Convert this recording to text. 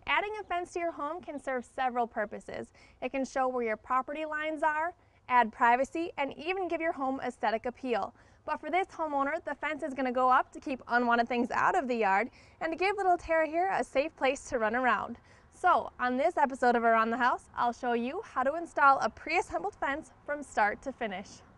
Adding a fence to your home can serve several purposes. It can show where your property lines are, add privacy, and even give your home aesthetic appeal. But for this homeowner, the fence is going to go up to keep unwanted things out of the yard and to give little Tara here a safe place to run around. So, on this episode of Around the House, I'll show you how to install a pre-assembled fence from start to finish.